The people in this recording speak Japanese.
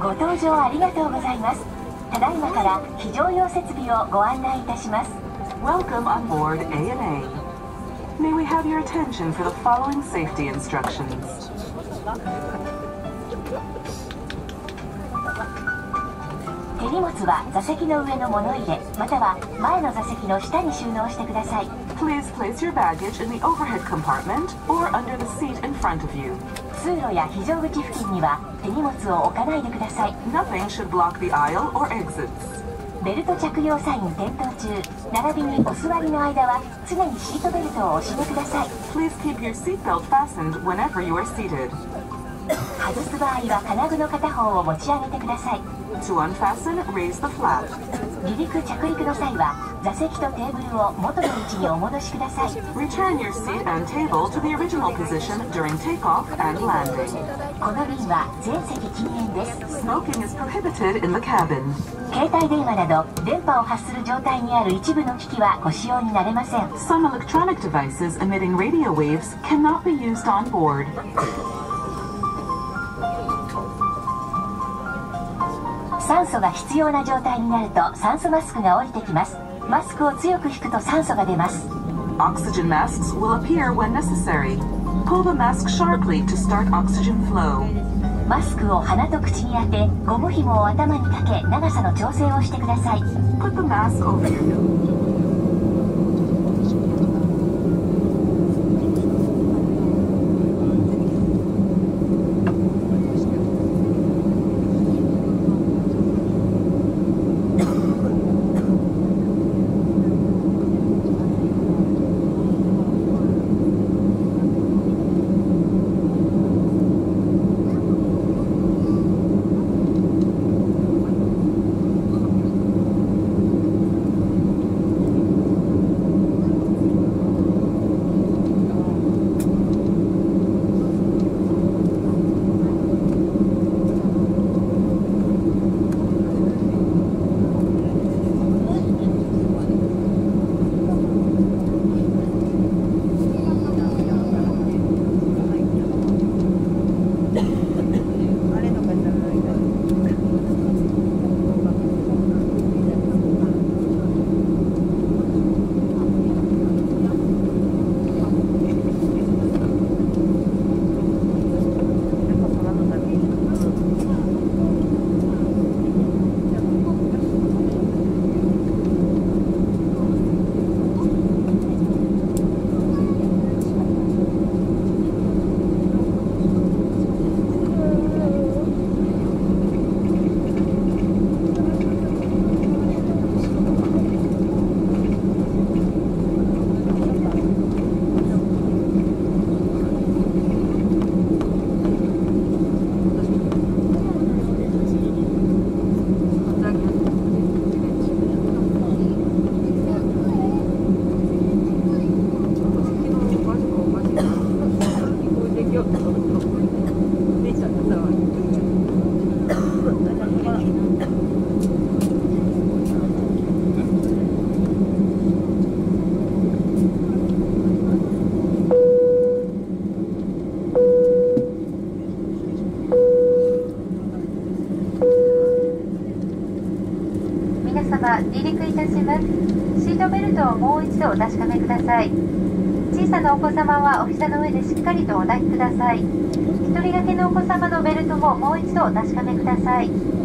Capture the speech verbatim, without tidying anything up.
ご搭乗ありがとうございます。ただいまから非常用設備をご案内いたします。 Welcome on board A N A. May we have your attention for the following safety instructions. 手荷物は座席の上の物入れまたは前の座席の下に収納してください。 Please place your baggage in the overhead compartment or under the seat in front of you. 通路や非常口付近には手荷物を置かないでください。 Nothing should block the aisle or exits. ベルト着用サイン点灯中並びにお座りの間は常にシートベルトをお締めください。 Please keep your seatbelt fastened whenever you are seated. 外す場合は金具の片方を持ち上げてください。 To unfasten, raise the flap. 離陸着陸の際は座席とテーブルを元の位置にお戻しください。 Return your seat and table to the original position during takeoff and landing. この便は全席禁煙です。 Smoking is prohibited in the cabin. 携帯電話など電波を発する状態にある一部の機器はご使用になれません。 Some electronic devices emitting radio waves cannot be used on board. 酸素が必要な状態になると酸素マスクが降りてきます。マスクを強く引くと酸素が出ます。 Oxygen masks will appear when necessary. Pull the mask sharply to start oxygen flow. マスクを鼻と口に当てゴム紐を頭にかけ長さの調整をしてください。 Put the mask over your nose. 離陸いたします。シートベルトをもう一度お確かめください。小さなお子様はお膝の上でしっかりとお抱きください。一人掛けのお子様のベルトももう一度お確かめください。